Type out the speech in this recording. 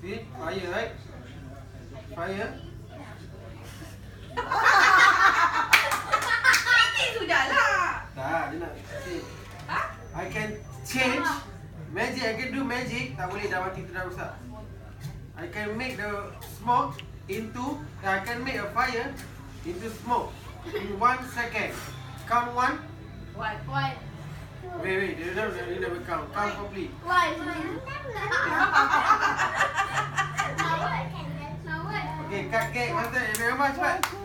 See? Fire, right? Fire. Sudahlah. Tak, dia nak see. I can change. Magic, I can do magic. Tak boleh, dah mati tu dah rosak. I can make the smoke into, I can make a fire into smoke in 1 second. Count 1. What? Wait, they never count. Count properly. Okay, cut cake. Master, very much, cepat.